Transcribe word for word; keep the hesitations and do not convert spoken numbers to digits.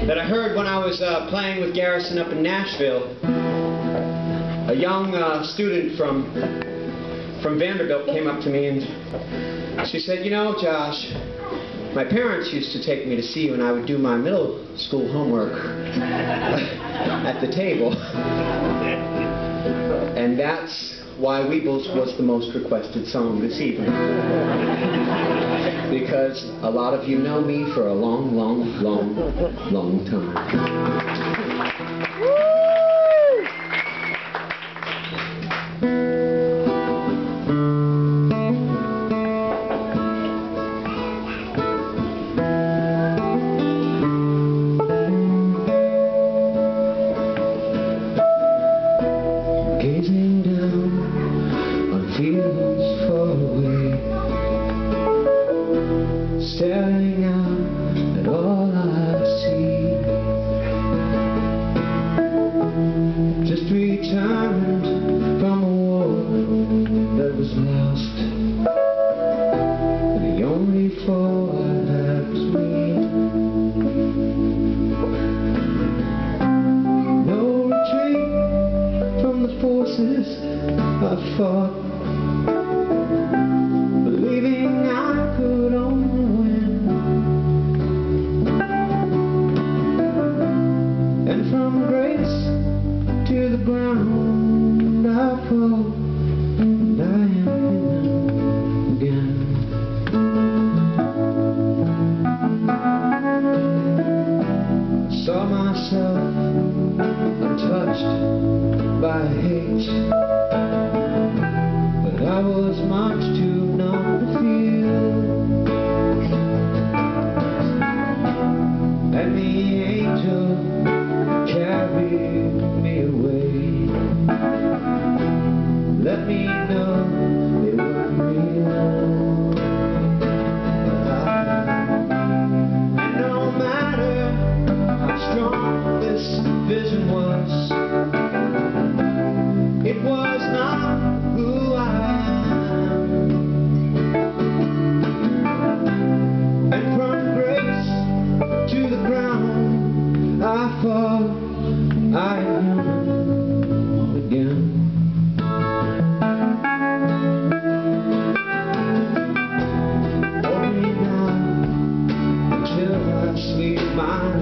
that I heard when I was uh, playing with Garrison up in Nashville. A young uh, student from from Vanderbilt came up to me and she said, "You know, Josh, my parents used to take me to see you and I would do my middle school homework at the table." And that's why Weebles was the most requested song this evening. Because a lot of you know me for a long, long, long, long time. Gazing down on fields far away, staring out at all I see. Just returned from a war that was lost, and the only foe I had was me. No retreat from the forces I fought, believing I could only win. And from grace to the ground I fall, and I am human again. I saw myself untouched by hate, but I was much too numb to feel. And the angel carried me away, let me know they were real. And no matter how strong this vision was, it was not who I am. And from grace to the ground I fall, I am human again. Hold me now until I sleep my